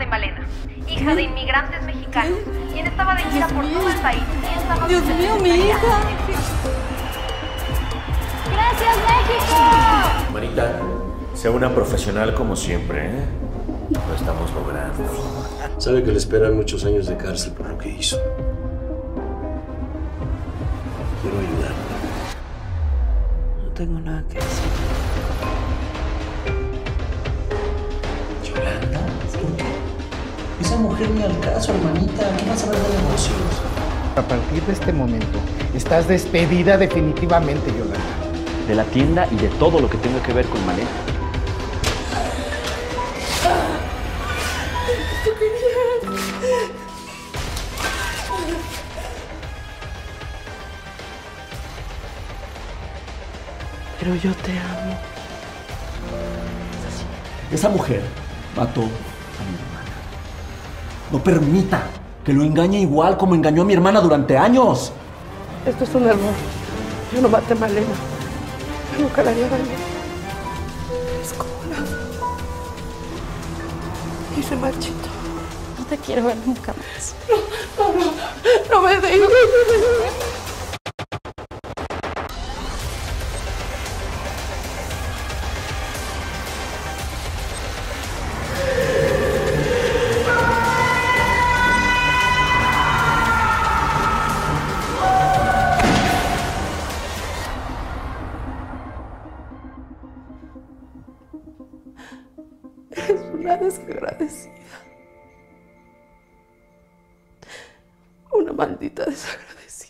de Malena, hija de inmigrantes mexicanos, quien estaba de gira por todo el país. Dios mío, mi hija. ¡Gracias, México! Manita, sea una profesional como siempre, ¿eh? Lo estamos logrando. Sabe que le esperan muchos años de cárcel por lo que hizo. Quiero ayudarla. No tengo nada que decir. ¿Yolanda? ¿Por qué? Esa mujer ni al caso, hermanita. ¿Qué vas a ver de negocios? A partir de este momento, estás despedida definitivamente, Yolanda. De la tienda y de todo lo que tenga que ver con Malena. Pero yo te amo. Esa mujer mató a mi hermana. No permita que lo engañe igual como engañó a mi hermana durante años. Esto es un error. Yo no maté a Malena. Yo nunca la haría daño. Es como la... Hice machito. No te quiero ver nunca más. No me dejes. Es una desagradecida. Una maldita desagradecida.